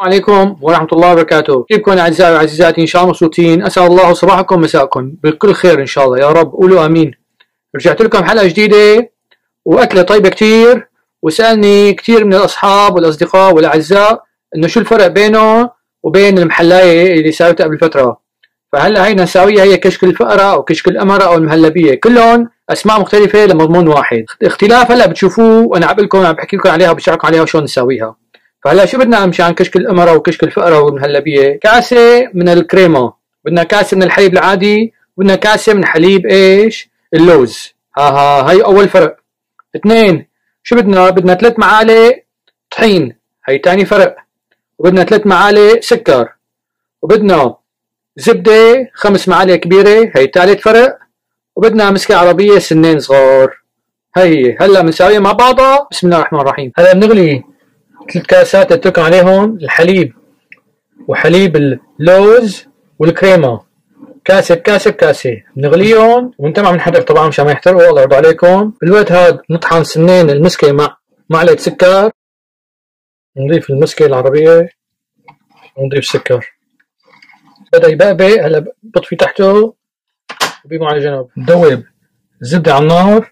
عليكم ورحمة الله وبركاته. كيفكم أعزائي وعزيزاتي؟ إن شاء الله مبسوطين. أسأل الله صباحكم مساءكم بكل خير إن شاء الله يا رب. قولوا آمين. رجعت لكم حلقة جديدة وأكلة طيبة كتير، وسألني كتير من الأصحاب والأصدقاء والأعزاء إنه شو الفرق بينه وبين المحلاية اللي ساويتها قبل فترة. فهلا هي نساويها هي كشك الفأرة أو كشك الأمراء أو المهلبية، كلهم أسماء مختلفة لمضمون واحد. اختلاف هلا بتشوفوه وأنا عم بحكي لكم عليها وبشارككم عليها وشلون نساويها. فهلا شو بدنا مشان كشك الأمراء وكشك الفأرة والمهلبية؟ كاسة من الكريمة، بدنا كاسة من الحليب العادي، بدنا كاسة من حليب ايش؟ اللوز. هاي أول فرق. اثنين، شو بدنا 3 معالق طحين، هي تاني فرق. وبدنا 3 معالق سكر، وبدنا زبدة 5 معالق كبيرة، هي ثالث فرق. وبدنا مسكة عربية سنين صغار. هي هلا بنساويها مع بعضها. بسم الله الرحمن الرحيم. هلا بنغلي 3 كاسات قلت لكم عليهم الحليب وحليب اللوز والكريمة، كاسة بكاسة بكاسة بنغليهم ونتابع بنحرك طبعا مشان ما يحترقوا. الله يرضى عليكم. بالوقت هاد نطحن سنين المسكة مع معلقة سكر، نضيف المسكة العربية ونضيف سكر. بدأ يبقبق، هلا بطفي تحته وبيبقى على جنب. ندوب الزبدة على النار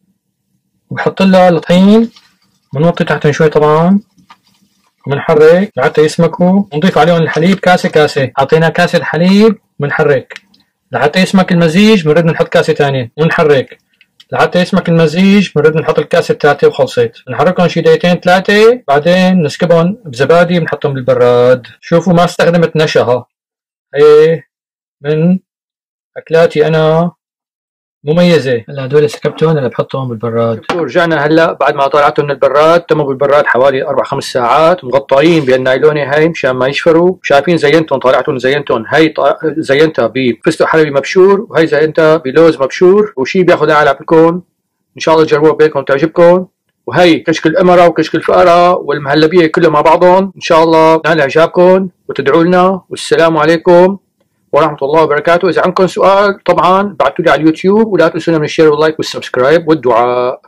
وبحط لها الطحين، بنوطي تحتهم شوي طبعا وبنحرك لحتى يسمكوا، ونضيف عليهم الحليب كاسة كاسة. حطينا كاسة حليب بنحرك لحتى يسمك المزيج، بنرد نحط كاسة ثانية ونحرك لحتى يسمك المزيج، بنرد نحط الكاسة الثالثة وخلصت. بنحركهم شي دقيقتين 3، بعدين نسكبهم بزبادي بنحطهم بالبراد. شوفوا ما استخدمت نشا، هي من أكلاتي أنا مميزة. هلا هدول سكبتهم، هلا بحطهم بالبراد. رجعنا هلا بعد ما طلعتهم من البراد، تموا بالبراد حوالي 4-5 ساعات، مغطيين بهالنايلونة هاي مشان ما يشفروا. شايفين زينتهم، طلعتهم زينتهم. هي زينتها بفستق حلبي مبشور، وهي زينتها بلوز مبشور، وشي بياخذ على عقلكم. ان شاء الله تجربوها بينكم تعجبكم. وهي كشك الأمراء وكشك الفأرة والمهلبية كلهم مع بعضهم. ان شاء الله نال اعجابكم وتدعوا لنا. والسلام عليكم ورحمة الله وبركاته. إذا عندكم سؤال طبعا بعتوا لي على اليوتيوب، ولا تنسونا من الشير واللايك والسبسكرايب والدعاء.